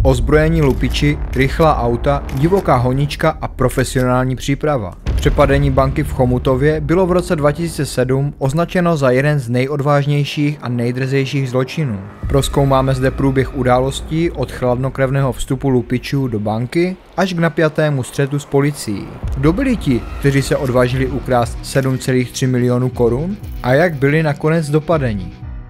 Ozbrojení lupiči, rychlá auta, divoká honička a profesionální příprava. Přepadení banky v Chomutově bylo v roce 2007 označeno za jeden z nejodvážnějších a nejdrzejších zločinů. Prozkoumáme zde průběh událostí od chladnokrevného vstupu lupičů do banky až k napjatému střetu s policií. Kdo byli ti, kteří se odvážili ukrást 7,3 milionů korun a jak byli nakonec dopadeni?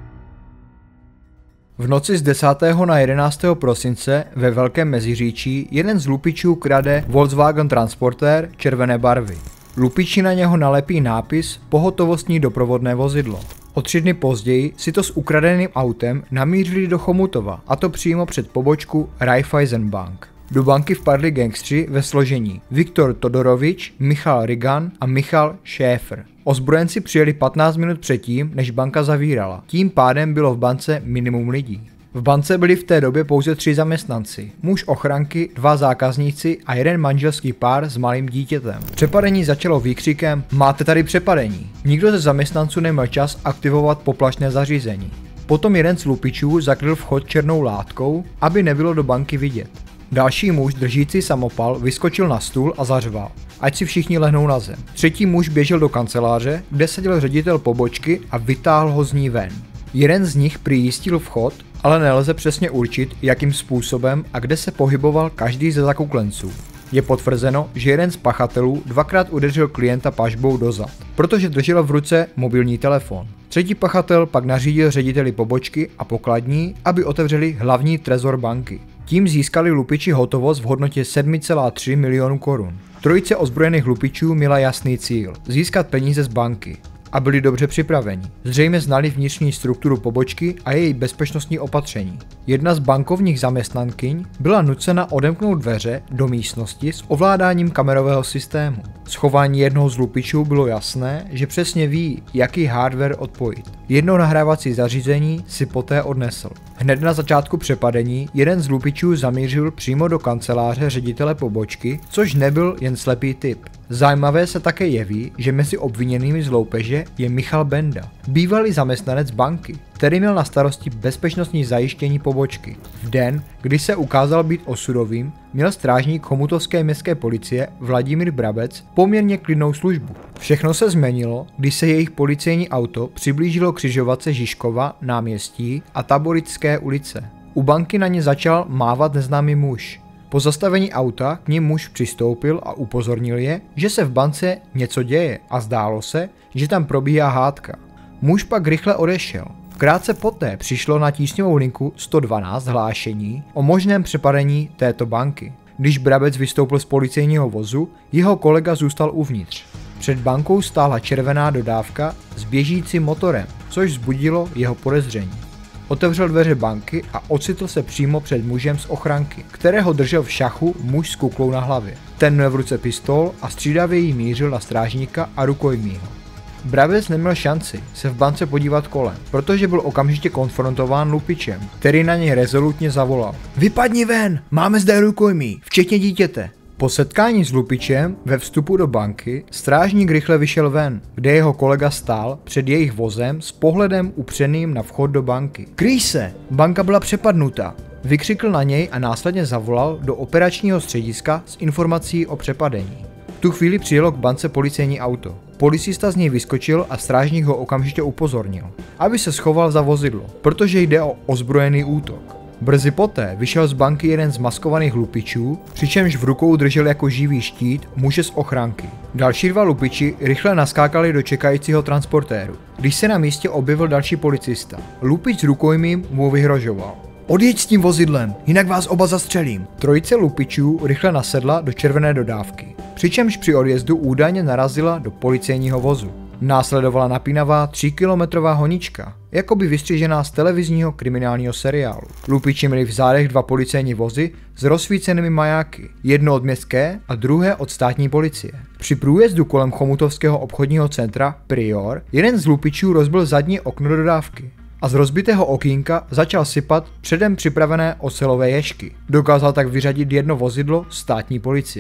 V noci z 10. na 11. prosince ve Velkém Meziříčí jeden z lupičů krade Volkswagen Transporter červené barvy. Lupiči na něho nalepí nápis Pohotovostní doprovodné vozidlo. O 3 dny později si to s ukradeným autem namířili do Chomutova, a to přímo před pobočku Raiffeisenbank. Do banky vpadli gangstři ve složení Viktor Todorovič, Michal Rigan a Michal Schäfer. Ozbrojenci přijeli 15 minut předtím, než banka zavírala. Tím pádem bylo v bance minimum lidí. V bance byli v té době pouze 3 zaměstnanci, muž ochranky, 2 zákazníci a jeden manželský pár s malým dítětem. Přepadení začalo výkřikem "Máte tady přepadení!". Nikdo ze zaměstnanců neměl čas aktivovat poplašné zařízení. Potom jeden z lupičů zakryl vchod černou látkou, aby nebylo do banky vidět. Další muž držící samopal vyskočil na stůl a zařval, ať si všichni lehnou na zem. Třetí muž běžel do kanceláře, kde seděl ředitel pobočky a vytáhl ho z ní ven. Jeden z nich prý jistil vchod, ale nelze přesně určit, jakým způsobem a kde se pohyboval každý ze zakouklenců. Je potvrzeno, že jeden z pachatelů 2krát udeřil klienta pažbou do zad, protože držel v ruce mobilní telefon. Třetí pachatel pak nařídil řediteli pobočky a pokladní, aby otevřeli hlavní trezor banky. Tím získali lupiči hotovost v hodnotě 7,3 milionů korun. Trojice ozbrojených lupičů měla jasný cíl – získat peníze z banky. A byli dobře připraveni. Zřejmě znali vnitřní strukturu pobočky a její bezpečnostní opatření. Jedna z bankovních zaměstnankyň byla nucena odemknout dveře do místnosti s ovládáním kamerového systému. Z chování jednoho z lupičů bylo jasné, že přesně ví, jaký hardware odpojit. Jedno nahrávací zařízení si poté odnesl. Hned na začátku přepadení jeden z lupičů zamířil přímo do kanceláře ředitele pobočky, což nebyl jen slepý typ. Zajímavé se také jeví, že mezi obviněnými z loupeže je Michal Benda, bývalý zaměstnanec banky, který měl na starosti bezpečnostní zajištění pobočky. V den, kdy se ukázal být osudovým, měl strážník chomutovské městské policie Vladimír Brabec poměrně klidnou službu. Všechno se změnilo, když se jejich policejní auto přiblížilo křižovatce Žižkova náměstí a Taborické ulice. U banky na ně začal mávat neznámý muž. Po zastavení auta k nim muž přistoupil a upozornil je, že se v bance něco děje a zdálo se, že tam probíhá hádka. Muž pak rychle odešel. Krátce poté přišlo na tísňovou linku 112 hlášení o možném přepadení této banky. Když Brabec vystoupil z policejního vozu, jeho kolega zůstal uvnitř. Před bankou stála červená dodávka s běžícím motorem, což vzbudilo jeho podezření. Otevřel dveře banky a ocitl se přímo před mužem z ochranky, kterého držel v šachu muž s kuklou na hlavě. Ten měl v ruce pistol a střídavě jí mířil na strážníka a rukojmího. Brabec neměl šanci se v bance podívat kolem, protože byl okamžitě konfrontován lupičem, který na něj rezolutně zavolal: "Vypadni ven, máme zde rukojmí, včetně dítěte." Po setkání s lupičem ve vstupu do banky strážník rychle vyšel ven, kde jeho kolega stál před jejich vozem s pohledem upřeným na vchod do banky. "Kryj se, banka byla přepadnuta!" Vykřikl na něj a následně zavolal do operačního střediska s informací o přepadení. V tu chvíli přijelo k bance policejní auto. Policista z něj vyskočil a strážník ho okamžitě upozornil, aby se schoval za vozidlo, protože jde o ozbrojený útok. Brzy poté vyšel z banky jeden z maskovaných lupičů, přičemž v rukou držel jako živý štít muže z ochranky. Další 2 lupiči rychle naskákali do čekajícího transportéru. Když se na místě objevil další policista, lupič s rukojmím mu vyhrožoval: "Odjeď s tím vozidlem, jinak vás oba zastřelím." Trojice lupičů rychle nasedla do červené dodávky, přičemž při odjezdu údajně narazila do policejního vozu. Následovala napínavá 3kilometrová honička, jakoby vystřižená z televizního kriminálního seriálu. Lupiči měli v zádech 2 policejní vozy s rozsvícenými majáky, jedno od městské a druhé od státní policie. Při průjezdu kolem chomutovského obchodního centra Prior jeden z lupičů rozbil zadní okno dodávky a z rozbitého okýnka začal sypat předem připravené ocelové ježky. Dokázal tak vyřadit jedno vozidlo státní policie.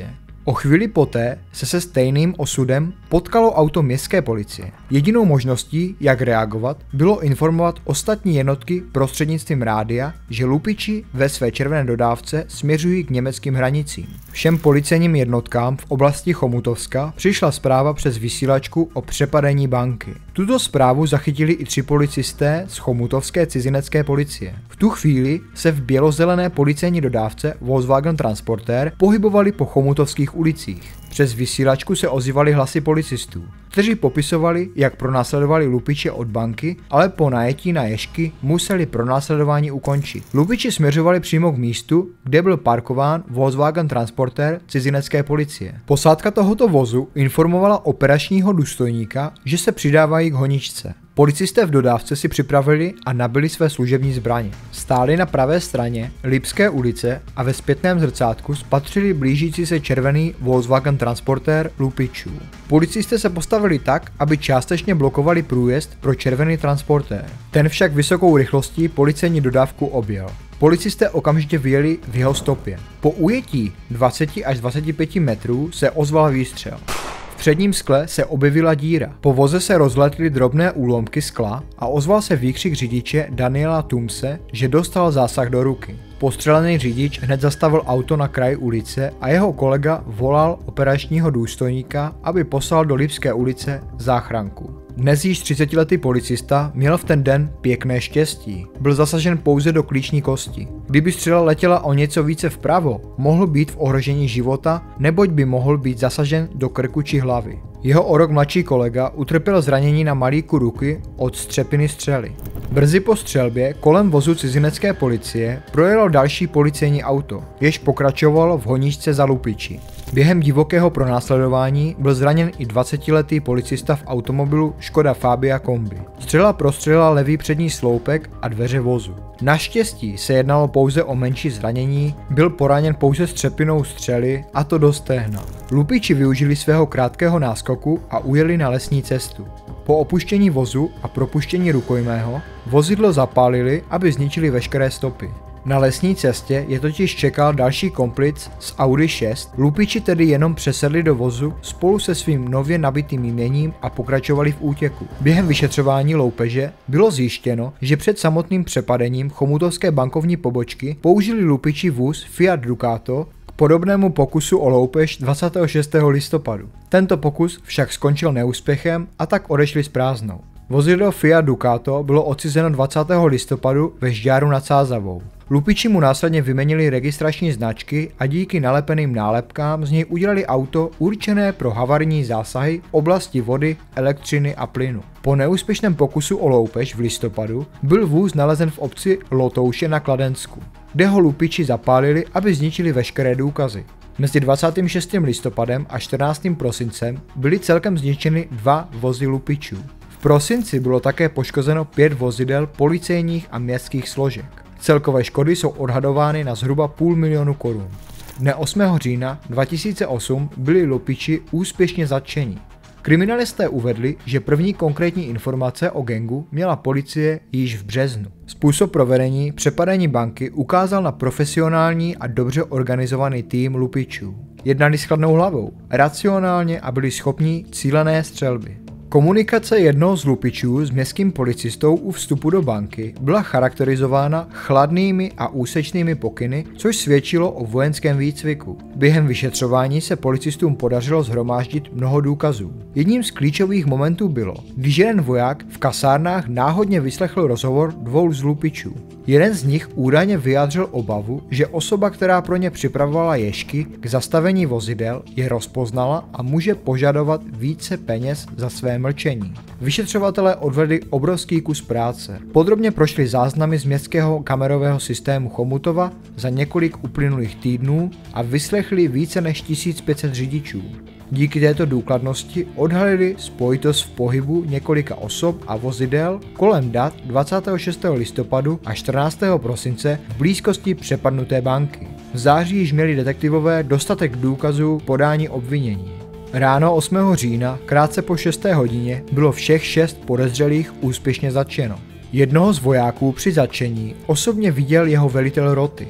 O chvíli poté se stejným osudem potkalo auto městské policie. Jedinou možností, jak reagovat, bylo informovat ostatní jednotky prostřednictvím rádia, že lupiči ve své červené dodávce směřují k německým hranicím. Všem policejním jednotkám v oblasti Chomutovska přišla zpráva přes vysílačku o přepadení banky. Tuto zprávu zachytili i 3 policisté z chomutovské cizinecké policie. V tu chvíli se v bělozelené policejní dodávce Volkswagen Transporter pohybovali po chomutovských ulicích. Přes vysílačku se ozývaly hlasy policistů, kteří popisovali, jak pronásledovali lupiče od banky, ale po najetí na ježky museli pronásledování ukončit. Lupiči směřovali přímo k místu, kde byl parkován Volkswagen Transporter cizinecké policie. Posádka tohoto vozu informovala operačního důstojníka, že se přidávají k honičce. Policisté v dodávce si připravili a nabili své služební zbraně. Stáli na pravé straně Lipské ulice a ve zpětném zrcátku spatřili blížící se červený Volkswagen Transporter lupičů. Policisté se postavili tak, aby částečně blokovali průjezd pro červený transportér. Ten však vysokou rychlostí policejní dodávku objel. Policisté okamžitě vyjeli v jeho stopě. Po ujetí 20 až 25 metrů se ozval výstřel. V předním skle se objevila díra. Po voze se rozletly drobné úlomky skla a ozval se výkřik řidiče Daniela Tumse, že dostal zásah do ruky. Postřelený řidič hned zastavil auto na kraji ulice a jeho kolega volal operačního důstojníka, aby poslal do Lipské ulice záchranku. Dnes již 30letý policista měl v ten den pěkné štěstí. Byl zasažen pouze do klíční kosti. Kdyby střela letěla o něco více vpravo, mohl být v ohrožení života, neboť by mohl být zasažen do krku či hlavy. Jeho o rok mladší kolega utrpěl zranění na malíku ruky od střepiny střely. Brzy po střelbě kolem vozu cizinecké policie projelo další policejní auto, jež pokračovalo v honičce za lupiči. Během divokého pronásledování byl zraněn i 20letý policista v automobilu Škoda Fabia Kombi. Střela prostřelila levý přední sloupek a dveře vozu. Naštěstí se jednalo pouze o menší zranění, byl poraněn pouze střepinou střely, a to do stehna. Lupiči využili svého krátkého náskoku a ujeli na lesní cestu. Po opuštění vozu a propuštění rukojmého vozidlo zapálili, aby zničili veškeré stopy. Na lesní cestě je totiž čekal další komplic z Audi 6, lupiči tedy jenom přesedli do vozu spolu se svým nově nabitým jměním a pokračovali v útěku. Během vyšetřování loupeže bylo zjištěno, že před samotným přepadením chomutovské bankovní pobočky použili lupiči vůz Fiat Ducato k podobnému pokusu o loupež 26. listopadu. Tento pokus však skončil neúspěchem a tak odešli s prázdnou. Vozidlo Fiat Ducato bylo odcizeno 20. listopadu ve Žďáru nad Sázavou. Lupiči mu následně vyměnili registrační značky a díky nalepeným nálepkám z něj udělali auto určené pro havarijní zásahy v oblasti vody, elektřiny a plynu. Po neúspěšném pokusu o loupež v listopadu byl vůz nalezen v obci Lotouše na Kladensku, kde ho lupiči zapálili, aby zničili veškeré důkazy. Mezi 26. listopadem a 14. prosincem byly celkem zničeny 2 vozy lupičů. V prosinci bylo také poškozeno 5 vozidel policejních a městských složek. Celkové škody jsou odhadovány na zhruba 500 000 korun. Dne 8. října 2008 byli lupiči úspěšně zatčeni. Kriminalisté uvedli, že první konkrétní informace o gangu měla policie již v březnu. Způsob provedení přepadení banky ukázal na profesionální a dobře organizovaný tým lupičů. Jednali s chladnou hlavou, racionálně a byli schopni cílené střelby. Komunikace jednoho z lupičů s městským policistou u vstupu do banky byla charakterizována chladnými a úsečnými pokyny, což svědčilo o vojenském výcviku. Během vyšetřování se policistům podařilo shromáždit mnoho důkazů. Jedním z klíčových momentů bylo, když jeden voják v kasárnách náhodně vyslechl rozhovor 2 z lupičů. Jeden z nich údajně vyjádřil obavu, že osoba, která pro ně připravovala ježky k zastavení vozidel, je rozpoznala a může požadovat více peněz za své mlčení. Vyšetřovatelé odvedli obrovský kus práce. Podrobně prošli záznamy z městského kamerového systému Chomutova za několik uplynulých týdnů a vyslechli více než 1500 řidičů. Díky této důkladnosti odhalili spojitost v pohybu několika osob a vozidel kolem dat 26. listopadu a 14. prosince v blízkosti přepadnuté banky. V září již měli detektivové dostatek důkazů k podání obvinění. Ráno 8. října, krátce po 6. hodině, bylo všech 6 podezřelých úspěšně zatčeno. Jednoho z vojáků při zatčení osobně viděl jeho velitel roty.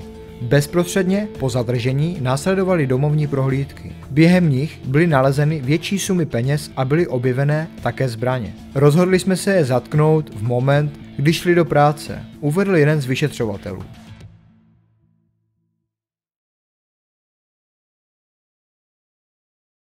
Bezprostředně po zadržení následovaly domovní prohlídky. Během nich byly nalezeny větší sumy peněz a byly objevené také zbraně. Rozhodli jsme se je zatknout v moment, kdy šli do práce, uvedl jeden z vyšetřovatelů.